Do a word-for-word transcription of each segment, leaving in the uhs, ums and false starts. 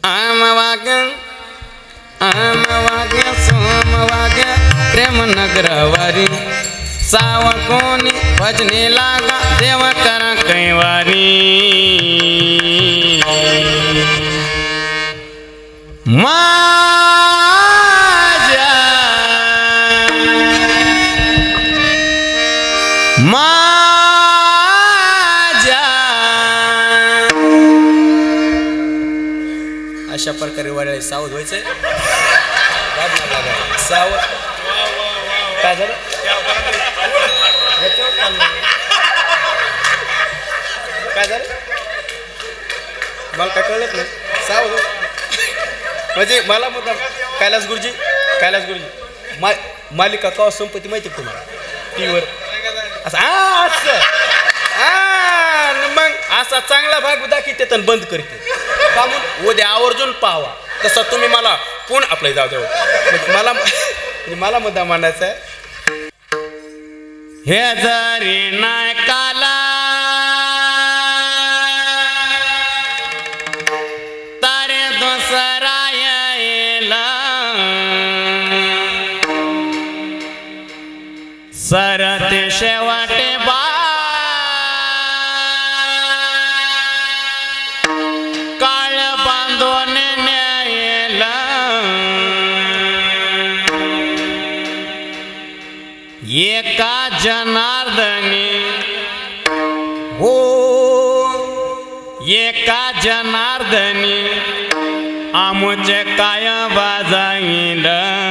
आम वाग्य आम वाग्य सोम वाग्य प्रेम नगरवारी सावकोनी भजने लागा देव करा कैवारी माझ्या माझ्या अशा प्रकारे वाड्याला सावध व्हायचंय सावध काय झालं काय झालं मला काय कळलं नाही सावध म्हणजे मला मुद्दा कैलास गुरुजी कैलास गुरुजी मा मालिका का संपत्ती माहिती तुम्हाला टी व्हीवर असं असं मग असा चांगला भाग दाखवते तर बंद करते का म्हणून उद्या आवर्जून पाहावा तसं तुम्ही मला पुन्हा आपलं जाऊ देऊ मला मला मुद्दा मांडायचा आहे हे जरी नाही काला तारे दुसरा येला सरते शेवटे बा काळ बांधून न्यायला एका जनार्दनी हो एका जनार्दनी आमुचे काय बाजाईल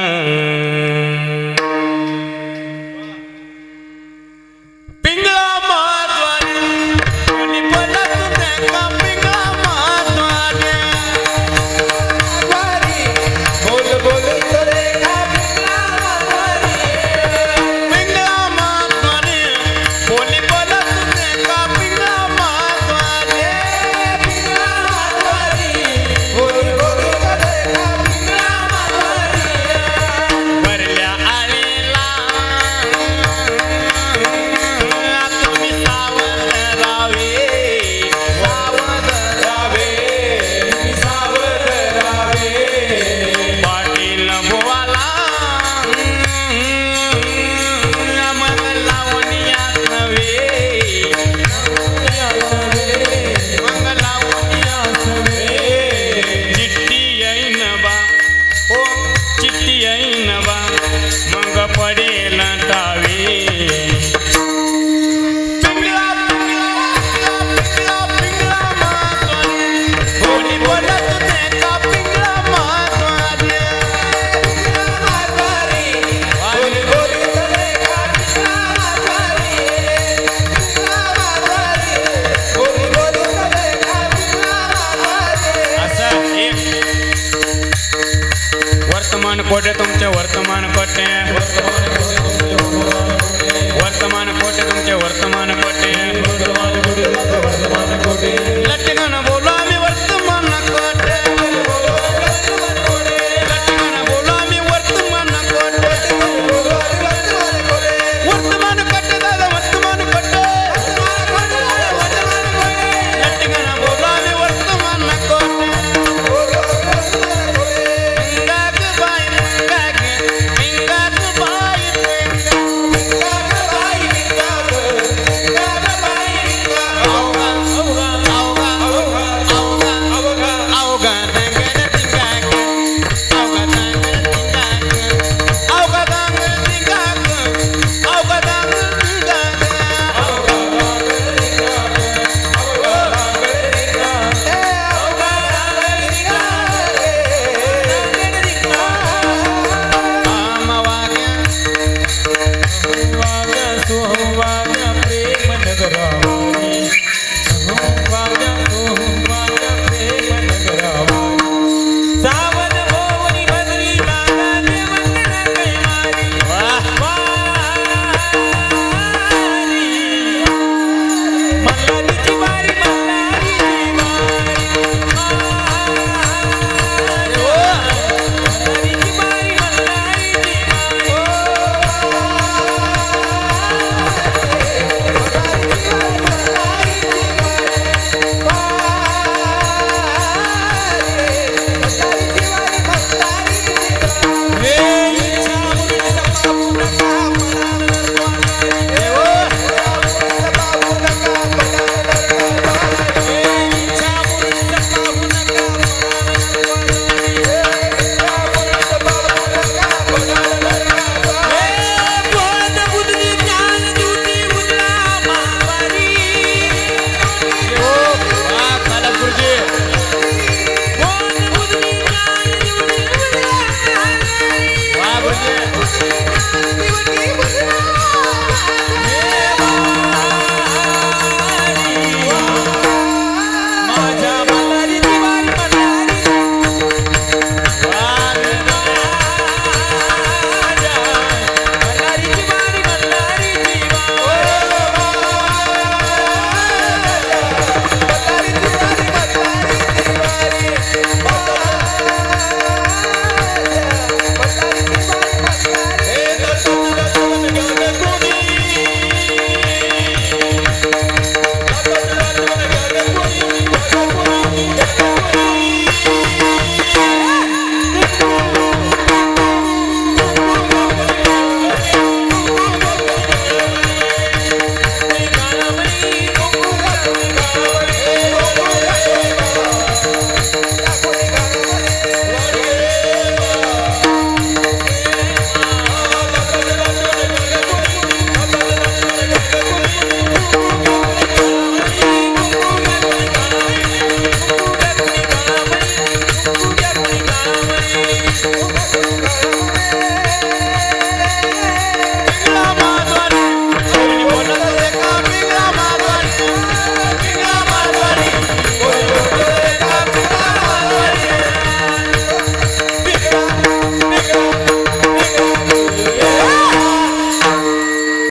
वर्तमान कोटे तुमचे वर्तमान कोटे वर्तमान कोटे तुमचे वर्तमान